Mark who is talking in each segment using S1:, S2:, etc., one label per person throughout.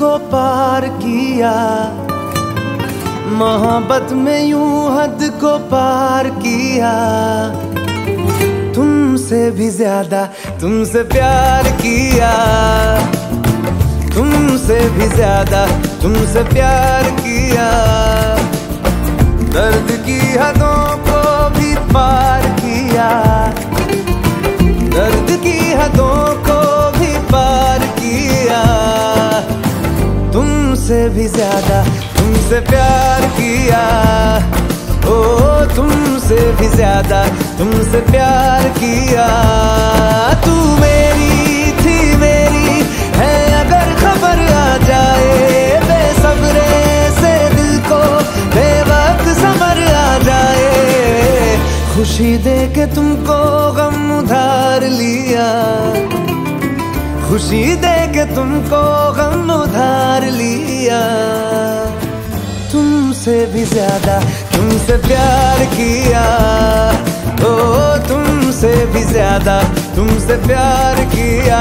S1: को पार किया, मोहब्बत में यूं हद को पार किया। तुमसे भी ज्यादा तुमसे प्यार किया, तुमसे भी ज्यादा तुमसे प्यार किया। दर्द की हदों को भी पार किया, दर्द की हदों को भी पार किया। तुमसे भी ज्यादा तुमसे प्यार किया, ओ तुमसे भी ज्यादा तुमसे प्यार किया। तू मेरी थी मेरी है अगर खबर आ जाए, बेसब्रे से दिल को बेवक्त समर आ जाए। खुशी दे के तुमको गम उधार लिया, खुशी दे के तुमको गम उधार लिया। तुमसे भी ज्यादा तुमसे प्यार किया, ओ तुमसे भी ज्यादा तुमसे प्यार किया।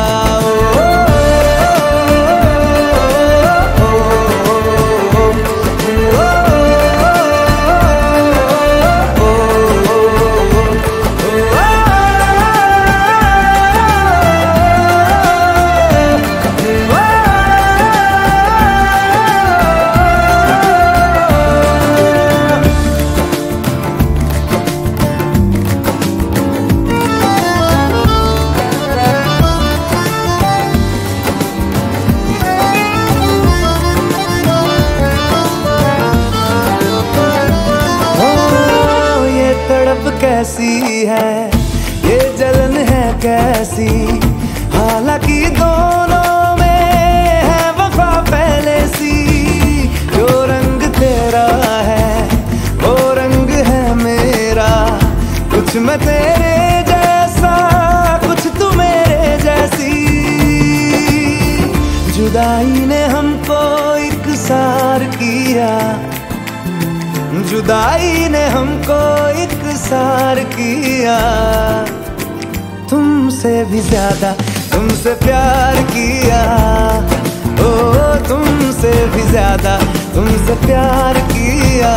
S1: कैसी है ये जलन है कैसी, हालांकि दोनों में है वफा पहले सी। जो रंग तेरा है वो रंग है मेरा, कुछ मैं तेरे जैसा कुछ तू मेरे जैसी। जुदाई ने हमको इकसार किया, जुदाई ने हमको इकसार किया। तुमसे भी ज्यादा तुमसे प्यार किया, ओ तुमसे भी ज्यादा तुमसे प्यार किया।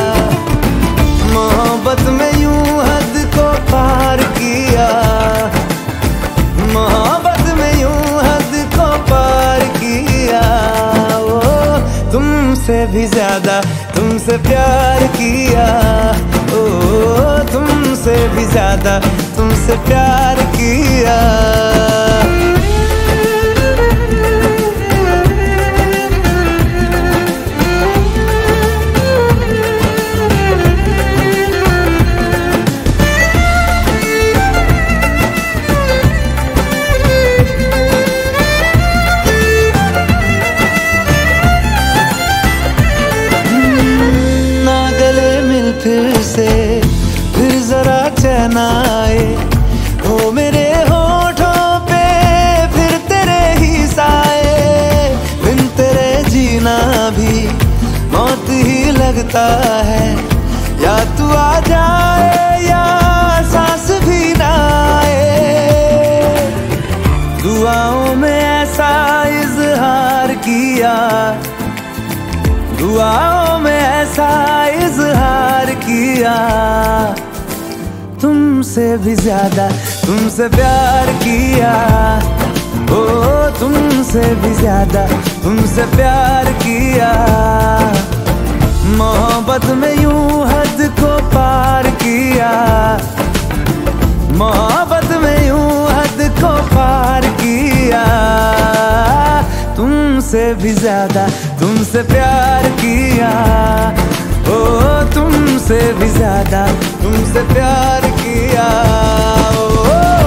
S1: मोहब्बत में यूं हद को पार किया, मोहब्बत में यूं हद को पार किया। ओ तुमसे भी ज्यादा तुमसे प्यार किया, ओ तुमसे भी ज्यादा तुमसे प्यार किया। फिर से फिर जरा चैन आए, हो मेरे होठों पे फिर तेरे ही साए। बिन तेरे जीना भी मौत ही लगता है, या तू आ जाए या सांस भी ना आए। दुआओं में ऐसा इजहार किया, दुआओं में ऐसा इजहार किया। तुमसे भी ज्यादा तुमसे प्यार किया, ओ तुमसे भी ज्यादा तुमसे प्यार किया। मोहब्बत में यूं हद को पार किया, मोहब्बत में यूं हद को पार किया। तुमसे भी ज्यादा तुमसे प्यार किया, ओ तुमसे भी ज्यादा तुमसे प्यार किया। ओ